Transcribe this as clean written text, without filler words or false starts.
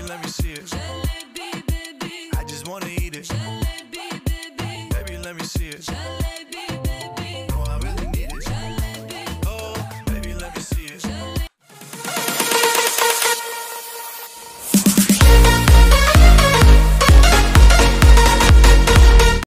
let me see it. Jalebi, baby. I just wanna eat